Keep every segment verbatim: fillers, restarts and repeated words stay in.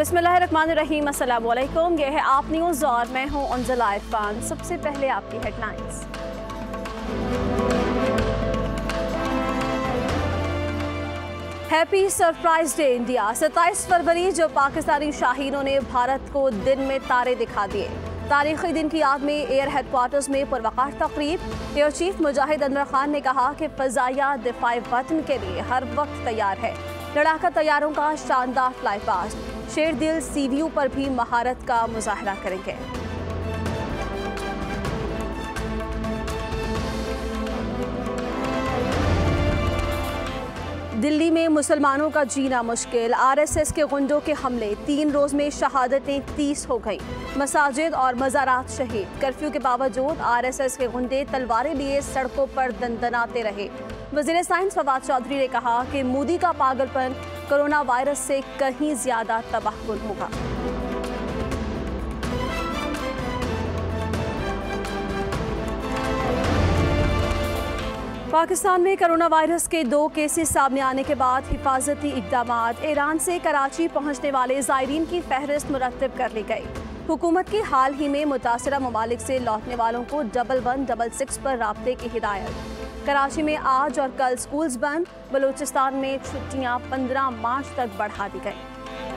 बिस्मिल्लाहिर्रहमानिर्रहीम, अस्सलाम वालेकुम। यह है आप न्यूज़ और मैं हूं अंजला इरफान। सबसे पहले आपकी headlines. Happy surprise day India. सत्ताईस फरवरी जो पाकिस्तानी शाहीनों ने भारत को दिन में तारे दिखा दिए। तारीखी दिन की याद में एयर हेडक्वार्टर्स में पुरवकार तकरीब। एयर चीफ मुजाहिद अनवर खान ने कहा कि फ़ज़ाइया दिफ़ाए वतन के लिए हर वक्त तैयार है। लड़ाका तैयारों का शानदार फ्लाई पास्ट। शेर दिल सीवीयू पर भी महारत का मुजाहरा करेंगे। दिल्ली में मुसलमानों का जीना मुश्किल। आरएसएस के गुंडों के हमले। तीन रोज में शहादतें तीस हो गईं। मसाजिद और मज़ारात शहीद। कर्फ्यू के बावजूद आरएसएस के गुंडे तलवारें लिए सड़कों पर दंदनाते रहे। वज़ीर साइंस फवाद चौधरी ने कहा कि मोदी का पागलपन कोरोना वायरस से कहीं ज्यादा तबाहकुन होगा। पाकिस्तान में कोरोना वायरस के दो केसेस सामने आने के बाद हिफाजती इक़दामात। ईरान से कराची पहुंचने वाले ज़ायरीन की फहरिस्त मुरत्तिब कर ली गई। हुकूमत की हाल ही में मुतासरा ममालिक से लौटने वालों को डबल वन डबल सिक्स पर राब्ते की हिदायत। कराची में आज और कल स्कूल्स बंद। बलूचिस्तान में छुट्टियां पंद्रह मार्च तक बढ़ा दी गई।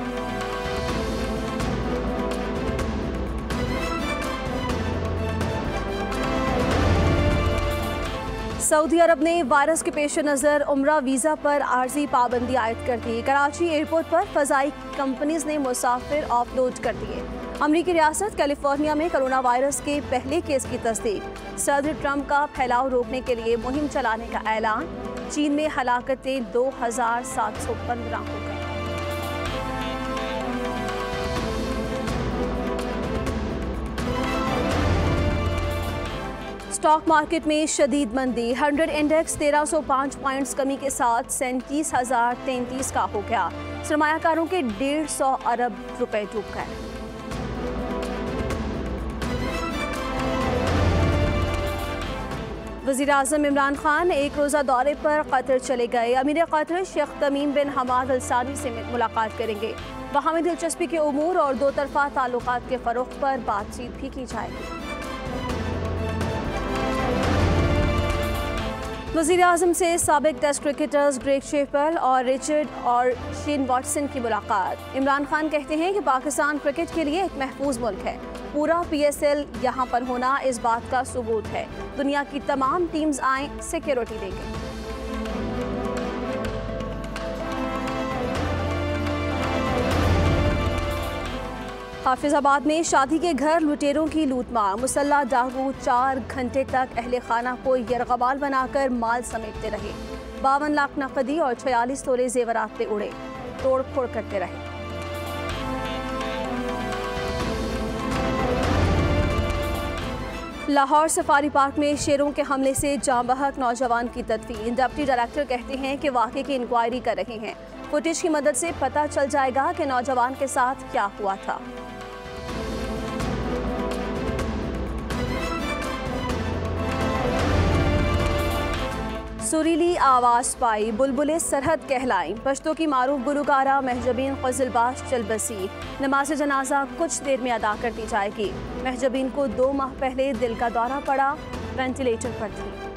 सऊदी अरब ने वायरस के पेश नज़र उम्रा वीज़ा पर आर्जी पाबंदी आयद कर दी। कराची एयरपोर्ट पर फ़ज़ाई कंपनीज ने मुसाफिर ऑफलोड कर दिए। अमरीकी रियासत कैलिफोर्निया में कोरोना वायरस के पहले केस की तस्दीक। सदर ट्रंप का फैलाव रोकने के लिए मुहिम चलाने का ऐलान। चीन में हलाकतें दो हजार सात सौ पंद्रह हो गई। स्टॉक मार्केट में शदीद मंदी। हंड्रेड इंडेक्स तेरह सौ पाँच पॉइंट्स कमी के साथ सैंतीस हजार तैंतीस का हो गया। सरमायाकारों के डेढ़ सौ अरब रुपए डूब गए। वज़ीर आज़म इमरान खान एक रोज़ा दौरे पर कतर चले गए। अमीर Qatar Sheikh Tamim bin Hamad al Thani से मुलाकात करेंगे। वहाँ में दिलचस्पी के उमूर और दो तरफ़ा ताल्लुकात के फ़रोग़ पर बातचीत भी की जाएगी। वज़ीर आज़म से साबिक टेस्ट क्रिकेटर्स ग्रेग शेफेल और रिचर्ड और शेन वॉटसन की मुलाकात। इमरान खान कहते हैं कि पाकिस्तान क्रिकेट के लिए एक महफूज मुल्क है। पूरा पी एस एल यहाँ पर होना इस बात का सबूत है। दुनिया की तमाम टीम्स आए, सिक्योरिटी देंगे। हाफिजाबाद में शादी के घर लुटेरों की लूटमार। मुसल्ला डाकू चार घंटे तक अहले खाना को यरगबाल बनाकर माल समेटते रहे। बावन लाख नकदी और छियालीस तोले जेवरात पे उड़े। तोड़ फोड़ करते रहे। लाहौर सफारी पार्क में शेरों के हमले से जाँ बहक नौजवान की तदफीन। डिप्टी डायरेक्टर कहते हैं कि वाक़े की इंक्वायरी कर रहे हैं। फुटेज की मदद से पता चल जाएगा कि नौजवान के साथ क्या हुआ था। सुरीली आवाज़ पाई बुलबुले सरहद कहलाई। पश्तो की मारूफ गुलकारा महजबीन ग़ज़लबाज़ चल बसी। नमाज जनाजा कुछ देर में अदा कर दी जाएगी। महजबीन को दो माह पहले दिल का दौरा पड़ा, वेंटिलेटर पर थी।